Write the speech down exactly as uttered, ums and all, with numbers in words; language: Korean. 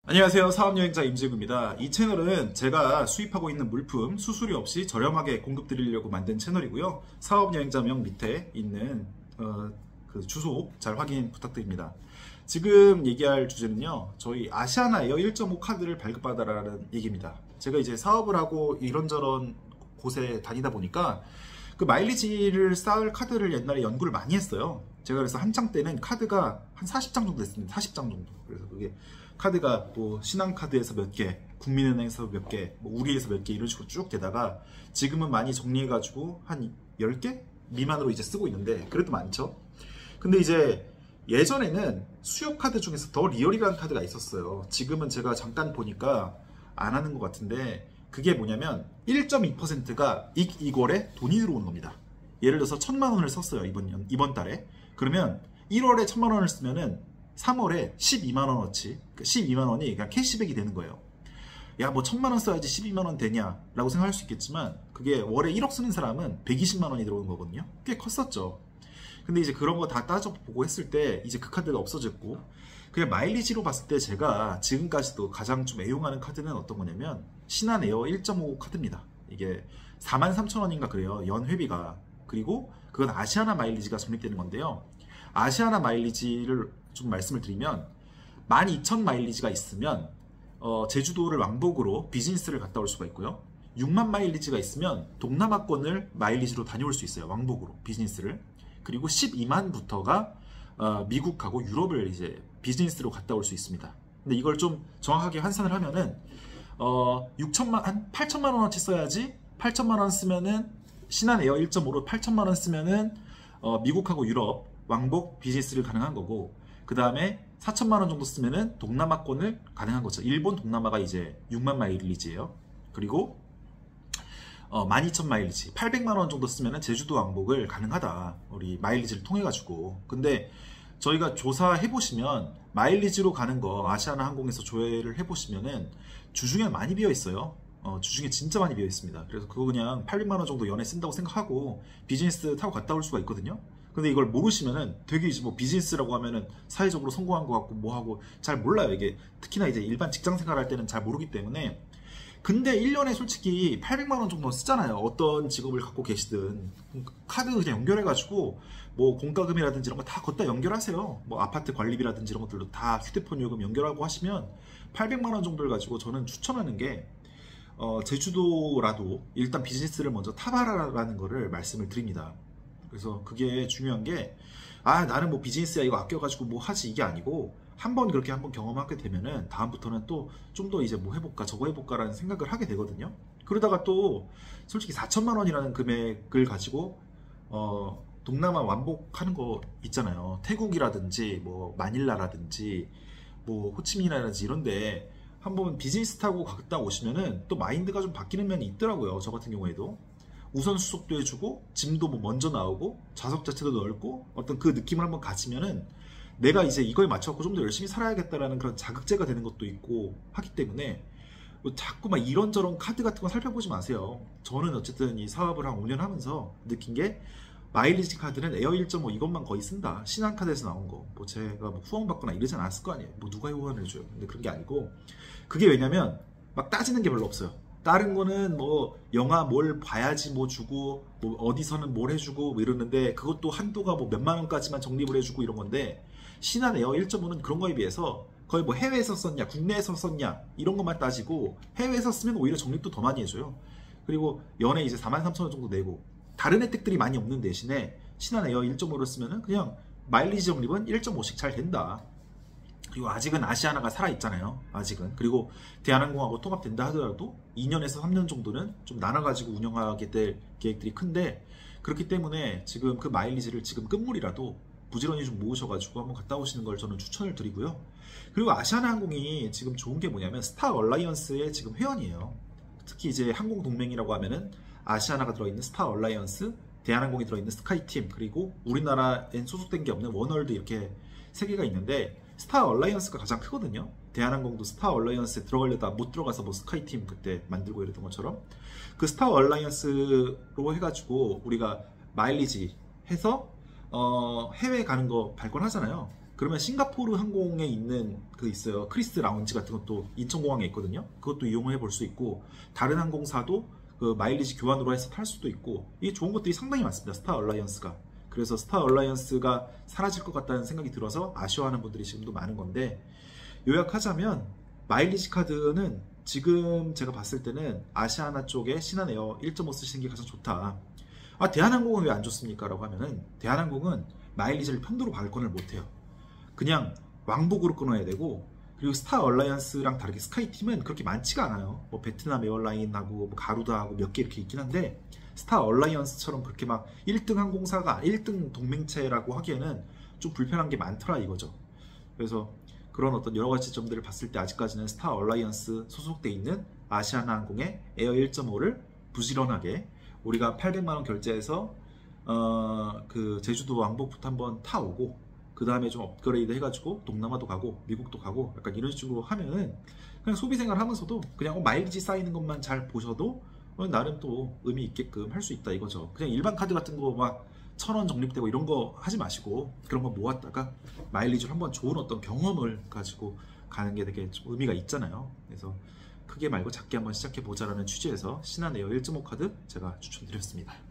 안녕하세요. 사업여행자 임재구입니다. 이 채널은 제가 수입하고 있는 물품 수수료 없이 저렴하게 공급드리려고 만든 채널이고요. 사업여행자명 밑에 있는 어, 그 주소 잘 확인 부탁드립니다. 지금 얘기할 주제는요, 저희 아시아나 에어 일 점 오 카드를 발급받아라는 얘기입니다. 제가 이제 사업을 하고 이런저런 곳에 다니다 보니까 그 마일리지를 쌓을 카드를 옛날에 연구를 많이 했어요. 제가 그래서 한창 때는 카드가 한 사십 장 정도 됐습니다. 사십 장 정도. 그래서 그게 카드가 뭐 신한카드에서 몇 개, 국민은행에서 몇 개, 뭐 우리에서 몇 개 이런 식으로 쭉 되다가 지금은 많이 정리해가지고 한 열 개 미만으로 이제 쓰고 있는데, 그래도 많죠. 근데 이제 예전에는 수요 카드 중에서 더 리얼이라는 카드가 있었어요. 지금은 제가 잠깐 보니까 안 하는 것 같은데, 그게 뭐냐면 일 점 이 퍼센트가 익이월에 돈이 들어오는 겁니다. 예를 들어서 천만 원을 썼어요, 이번 년, 이번 달에. 그러면 일월에 천만 원을 쓰면은 삼월에 십이만 원어치, 그러니까 십이만 원이 그냥 캐시백이 되는 거예요. 야, 뭐 천만 원 써야지 십이만 원 되냐 라고 생각할 수 있겠지만, 그게 월에 일억 쓰는 사람은 백이십만 원이 들어오는 거거든요. 꽤 컸었죠. 근데 이제 그런 거 다 따져보고 했을 때 이제 그 카드가 없어졌고, 그냥 마일리지로 봤을 때 제가 지금까지도 가장 좀 애용하는 카드는 어떤 거냐면 신한 에어 일 점 오 카드입니다. 이게 사만 삼천 원인가 그래요, 연 회비가. 그리고 그건 아시아나 마일리지가 적립되는 건데요. 아시아나 마일리지를 좀 말씀을 드리면 만 이천 마일리지가 있으면 어, 제주도를 왕복으로 비즈니스를 갔다 올 수가 있고요. 육만 마일리지가 있으면 동남아권을 마일리지로 다녀올 수 있어요, 왕복으로 비즈니스를. 그리고 십이만부터가 어, 미국하고 유럽을 이제 비즈니스로 갔다 올 수 있습니다. 근데 이걸 좀 정확하게 환산을 하면은 어, 육천만, 한 팔천만 원어치 써야지, 팔천만 원 쓰면은 신한 에어 일 점 오로 팔천만 원 쓰면은 어, 미국하고 유럽 왕복 비즈니스를 가능한 거고, 그 다음에 사천만 원 정도 쓰면은 동남아권을 가능한 거죠. 일본 동남아가 이제 육만 마일리지예요. 그리고 어, 만 이천 마일리지, 팔백만 원 정도 쓰면은 제주도 왕복을 가능하다, 우리 마일리지를 통해 가지고. 근데 저희가 조사해 보시면 마일리지로 가는 거 아시아나 항공에서 조회를 해 보시면은 주중에 많이 비어 있어요. 어, 주중에 진짜 많이 비어 있습니다. 그래서 그거 그냥 팔백만 원 정도 연에 쓴다고 생각하고 비즈니스 타고 갔다 올 수가 있거든요. 근데 이걸 모르시면은 되게 이제 뭐 비즈니스라고 하면은 사회적으로 성공한 것 같고 뭐 하고 잘 몰라요. 이게 특히나 이제 일반 직장 생활할 때는 잘 모르기 때문에. 근데 일 년에 솔직히 팔백만 원 정도 쓰잖아요. 어떤 직업을 갖고 계시든. 카드 그냥 연결해가지고 뭐 공과금이라든지 이런 거 다 걷다 연결하세요. 뭐 아파트 관리비라든지 이런 것들도 다 휴대폰 요금 연결하고 하시면 팔백만 원 정도를 가지고 저는 추천하는 게 어, 제주도라도 일단 비즈니스를 먼저 타봐라라는 거를 말씀을 드립니다. 그래서 그게 중요한 게, 아 나는 뭐 비즈니스야 이거 아껴가지고 뭐 하지, 이게 아니고 한번 그렇게 한번 경험하게 되면은 다음부터는 또 좀 더 이제 뭐 해볼까 저거 해볼까 라는 생각을 하게 되거든요. 그러다가 또 솔직히 사천만 원이라는 금액을 가지고 어 동남아 왕복하는 거 있잖아요. 태국이라든지 뭐 마닐라라든지 뭐 호치민이라든지 이런데 한번 비즈니스 타고 갔다 오시면은 또 마인드가 좀 바뀌는 면이 있더라고요. 저 같은 경우에도 우선 수속도 해주고 짐도 뭐 먼저 나오고 좌석 자체도 넓고 어떤 그 느낌을 한번 가지면은 내가 이제 이거에 맞춰서 좀 더 열심히 살아야겠다라는 그런 자극제가 되는 것도 있고 하기 때문에 뭐 자꾸 막 이런저런 카드 같은 거 살펴보지 마세요. 저는 어쨌든 이 사업을 한 오 년 하면서 느낀 게, 마일리지 카드는 에어 일 점 오 이것만 거의 쓴다. 신한카드에서 나온 거. 뭐 제가 뭐 후원 받거나 이러지 않았을 거 아니에요. 뭐 누가 후원을 해줘요. 근데 그런 게 아니고, 그게 왜냐면 막 따지는 게 별로 없어요. 다른 거는 뭐 영화 뭘 봐야지 뭐 주고 뭐 어디서는 뭘 해주고 뭐 이러는데, 그것도 한도가 뭐 몇만 원까지만 적립을 해주고 이런 건데, 신한 에어 일 점 오는 그런 거에 비해서 거의 뭐 해외에서 썼냐 국내에서 썼냐 이런 것만 따지고, 해외에서 쓰면 오히려 적립도 더 많이 해줘요. 그리고 연에 이제 사만 삼천 원 정도 내고 다른 혜택들이 많이 없는 대신에 신한 에어 일 점 오를 쓰면은 그냥 마일리지 적립은 일 점 오씩 잘 된다. 그리고 아직은 아시아나가 살아있잖아요, 아직은. 그리고 대한항공하고 통합된다 하더라도 이 년에서 삼 년 정도는 좀 나눠가지고 운영하게 될 계획들이 큰데, 그렇기 때문에 지금 그 마일리지를 지금 끝물이라도 부지런히 좀 모으셔가지고 한번 갔다 오시는 걸 저는 추천을 드리고요. 그리고 아시아나 항공이 지금 좋은 게 뭐냐면 스타 얼라이언스의 지금 회원이에요. 특히 이제 항공 동맹이라고 하면은 아시아나가 들어있는 스타 얼라이언스, 대한항공이 들어있는 스카이팀, 그리고 우리나라엔 소속된 게 없는 원월드, 이렇게 세 개가 있는데 스타 얼라이언스가 가장 크거든요. 대한항공도 스타 얼라이언스에 들어가려다 못 들어가서 뭐 스카이팀 그때 만들고 이랬던 것처럼, 그 스타 얼라이언스로 해가지고 우리가 마일리지 해서 어, 해외 가는 거 발권하잖아요. 그러면 싱가포르 항공에 있는 그 있어요. 크리스 라운지 같은 것도 인천공항에 있거든요. 그것도 이용을 해볼 수 있고, 다른 항공사도 그 마일리지 교환으로 해서 탈 수도 있고, 이게 좋은 것들이 상당히 많습니다. 스타 얼라이언스가. 그래서 스타 얼라이언스가 사라질 것 같다는 생각이 들어서 아쉬워하는 분들이 지금도 많은 건데, 요약하자면 마일리지 카드는 지금 제가 봤을 때는 아시아나 쪽에 신한에어 일 점 오 쓰시는 게 가장 좋다. 아, 대한항공은 왜 안 좋습니까? 라고 하면은, 대한항공은 마일리지를 편도로 발권을 못해요. 그냥 왕복으로 끊어야 되고, 그리고 스타 얼라이언스랑 다르게 스카이팀은 그렇게 많지가 않아요. 뭐 베트남 에어라인하고 뭐 가루다하고 몇 개 이렇게 있긴 한데, 스타 얼라이언스처럼 그렇게 막 일 등 항공사가 일 등 동맹체라고 하기에는 좀 불편한 게 많더라 이거죠. 그래서 그런 어떤 여러 가지 점들을 봤을 때 아직까지는 스타 얼라이언스 소속돼 있는 아시아나 항공의 에어 일 점 오를 부지런하게 우리가 팔백만 원 결제해서 어, 그 제주도 왕복부터 한번 타오고, 그 다음에 좀 업그레이드 해가지고 동남아도 가고 미국도 가고 약간 이런 식으로 하면은 그냥 소비생활 하면서도 그냥 어, 마일리지 쌓이는 것만 잘 보셔도 어, 나름 또 의미 있게끔 할 수 있다 이거죠. 그냥 일반 카드 같은 거 막 천 원 적립되고 이런 거 하지 마시고, 그런 거 모았다가 마일리지로 한번 좋은 어떤 경험을 가지고 가는 게 되게 좀 의미가 있잖아요. 그래서 크게 말고 작게 한번 시작해 보자라는 취지에서 신한에어 일 점 오 카드 제가 추천드렸습니다.